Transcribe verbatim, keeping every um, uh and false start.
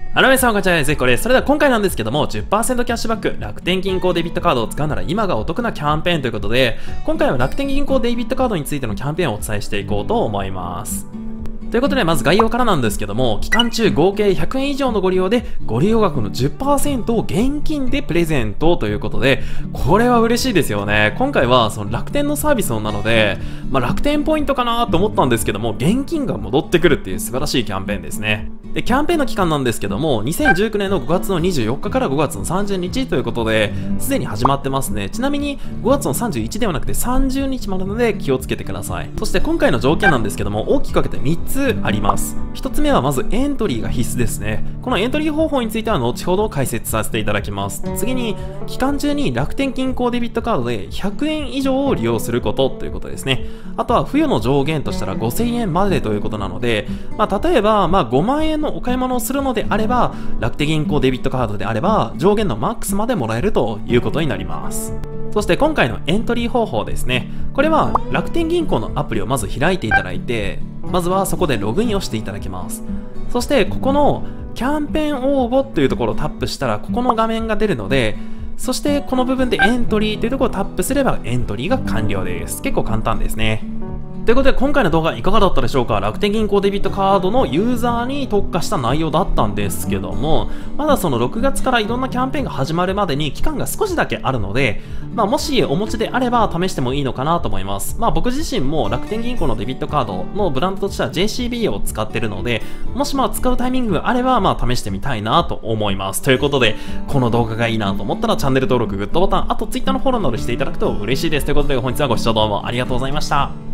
あらめさん、こんにちは。ぜひこれ。それでは今回なんですけども、じゅっパーセント キャッシュバック、楽天銀行デビットカードを使うなら今がお得なキャンペーンということで、今回は楽天銀行デビットカードについてのキャンペーンをお伝えしていこうと思います。ということで、まず概要からなんですけども、期間中合計ひゃくえん以上のご利用で、ご利用額の じゅっパーセント を現金でプレゼントということで、これは嬉しいですよね。今回はその楽天のサービスなので、まあ、楽天ポイントかなと思ったんですけども、現金が戻ってくるっていう素晴らしいキャンペーンですね。で、キャンペーンの期間なんですけども、にせんじゅうきゅうねんのごがつのにじゅうよっかからごがつのさんじゅうにちということで、すでに始まってますね。ちなみにごがつのさんじゅういちではなくてさんじゅうにちまでなので気をつけてください。そして今回の条件なんですけども、大きく分けてみっつあります。ひとつめはまずエントリーが必須ですね。このエントリー方法については後ほど解説させていただきます。次に、期間中に楽天銀行デビットカードでひゃくえん以上を利用することということですね。あとは付与の上限としたらごせんえんまでということなので、まあ、例えば、まあ、ごまんえんのお買い物をするのであれば、楽天銀行デビットカードであれば、上限のマックスまでもらえるということになります。そして今回のエントリー方法ですね。これは楽天銀行のアプリをまず開いていただいて、まずはそこでログインをしていただきます。そしてここのキャンペーン応募というところをタップしたら、ここの画面が出るので、そしてこの部分でエントリーというところをタップすればエントリーが完了です。結構簡単ですね。ということで今回の動画いかがだったでしょうか。楽天銀行デビットカードのユーザーに特化した内容だったんですけども、まだそのろくがつからいろんなキャンペーンが始まるまでに期間が少しだけあるので、まあ、もしお持ちであれば試してもいいのかなと思います。まあ、僕自身も楽天銀行のデビットカードのブランドとしては ジェーシービー を使ってるので、もしまあ使うタイミングがあればまあ試してみたいなと思います。ということで、この動画がいいなと思ったらチャンネル登録、グッドボタン、あと Twitter のフォローなどしていただくと嬉しいです。ということで本日はご視聴どうもありがとうございました。